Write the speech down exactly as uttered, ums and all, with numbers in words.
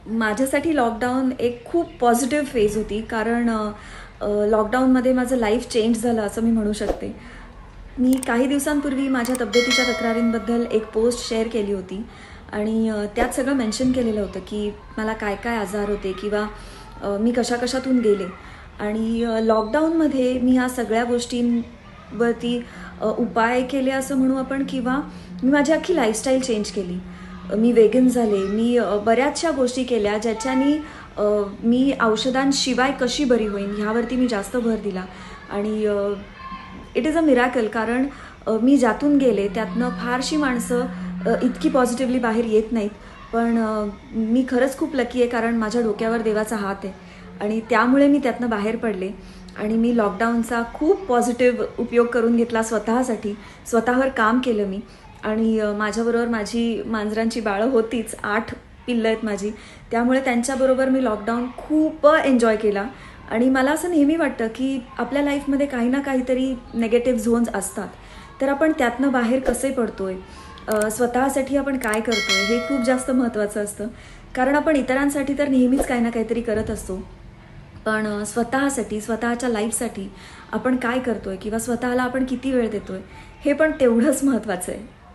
माझ्यासाठी लॉकडाऊन एक खूप पॉझिटिव्ह फेज होती, कारण लॉकडाऊनमध्ये माझं लाईफ चेंज झालं असं मी म्हणू शकते. मी काही दिवसांपूर्वी माझ्या तब्येतीच्या तक्रारींबद्दल एक पोस्ट शेअर केली होती आणि त्यात सगळं मेन्शन केलेलं होतं की मला काय काय आजार होते किंवा मी कशा कशातून गेले. आणि लॉकडाऊनमध्ये मी ह्या सगळ्या गोष्टींवरती उपाय केले असं म्हणू आपण, किंवा मी माझी अख्खी लाईफस्टाईल चेंज केली. मी वेगन झाले. मी बऱ्याचशा गोष्टी केल्या ज्याच्यानी मी औषधांशिवाय कशी बरी होईन ह्यावरती मी जास्त भर दिला. आणि इट इज अ मिरॅकल, कारण मी ज्यातून गेले त्यातनं फारशी माणसं इतकी पॉझिटिव्हली बाहेर येत नाहीत. पण मी खरंच खूप लकी आहे, कारण माझ्या डोक्यावर देवाचा हात आहे आणि त्यामुळे मी त्यातनं बाहेर पडले. आणि मी लॉकडाऊनचा खूप पॉझिटिव्ह उपयोग करून घेतला स्वतःसाठी. स्वतःवर काम केलं मी. आणि माझ्याबरोबर माझी मांजरांची बाळं होतीच, आठ पिल्लं आहेत माझी, त्यामुळे त्यांच्याबरोबर मी लॉकडाऊन खूप एन्जॉय केला. आणि मला असं नेहमी वाटतं की आपल्या लाईफमध्ये काही ना काहीतरी नेगेटिव्ह झोन्स असतात, तर आपण त्यातनं बाहेर कसे पडतोय, स्वतःसाठी आपण काय करतोय हे खूप जास्त महत्त्वाचं असतं. कारण आपण इतरांसाठी तर नेहमीच काही ना काहीतरी करत असतो, पण स्वतःसाठी, स्वतःच्या लाईफसाठी आपण काय करतोय किंवा स्वतःला आपण किती वेळ देतोय हे पण तेवढंच महत्त्वाचं आहे.